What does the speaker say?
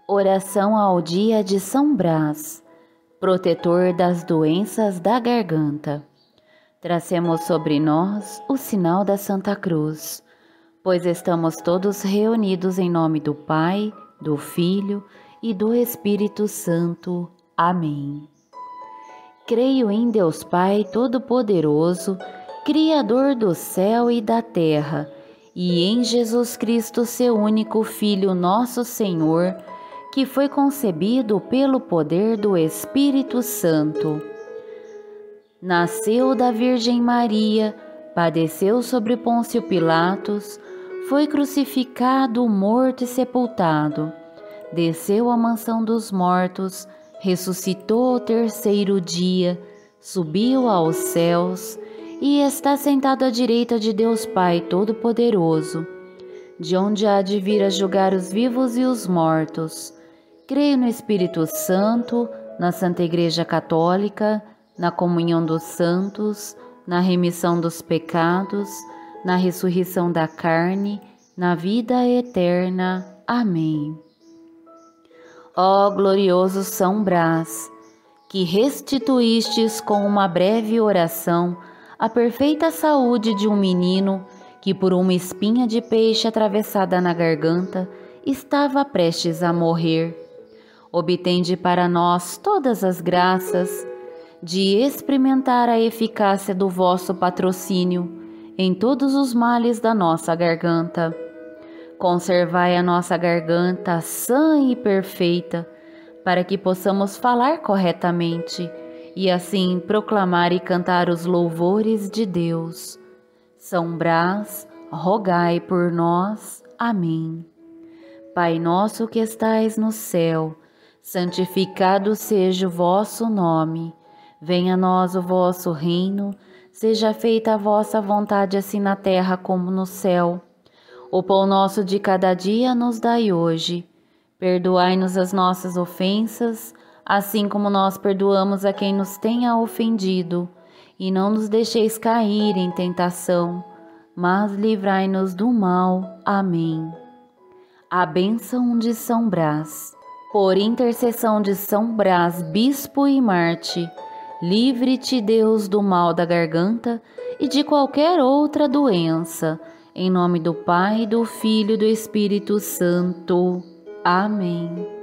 Oração ao dia de São Brás, protetor das doenças da garganta. Tracemos sobre nós o sinal da Santa Cruz, pois estamos todos reunidos em nome do Pai, do Filho e do Espírito Santo. Amém. Creio em Deus Pai Todo-Poderoso, Criador do céu e da terra, e em Jesus Cristo, seu único Filho, nosso Senhor, que foi concebido pelo poder do Espírito Santo. Nasceu da Virgem Maria, padeceu sobre Pôncio Pilatos, foi crucificado, morto e sepultado. Desceu à mansão dos mortos, ressuscitou ao terceiro dia, subiu aos céus e está sentado à direita de Deus Pai Todo-Poderoso, de onde há de vir a julgar os vivos e os mortos. Creio no Espírito Santo, na Santa Igreja Católica, na comunhão dos santos, na remissão dos pecados, na ressurreição da carne, na vida eterna. Amém. Ó glorioso São Brás, que restituístes com uma breve oração a perfeita saúde de um menino que por uma espinha de peixe atravessada na garganta estava prestes a morrer. Obtende para nós todas as graças de experimentar a eficácia do vosso patrocínio em todos os males da nossa garganta. Conservai a nossa garganta sã e perfeita, para que possamos falar corretamente e assim proclamar e cantar os louvores de Deus. São Brás, rogai por nós. Amém. Pai nosso que estais no céu, santificado seja o vosso nome. Venha a nós o vosso reino, seja feita a vossa vontade assim na terra como no céu. O pão nosso de cada dia nos dai hoje. Perdoai-nos as nossas ofensas, assim como nós perdoamos a quem nos tenha ofendido. E não nos deixeis cair em tentação, mas livrai-nos do mal. Amém. A bênção de São Brás. Por intercessão de São Brás, bispo e Marte, livre-te, Deus, do mal da garganta e de qualquer outra doença. Em nome do Pai, do Filho e do Espírito Santo. Amém.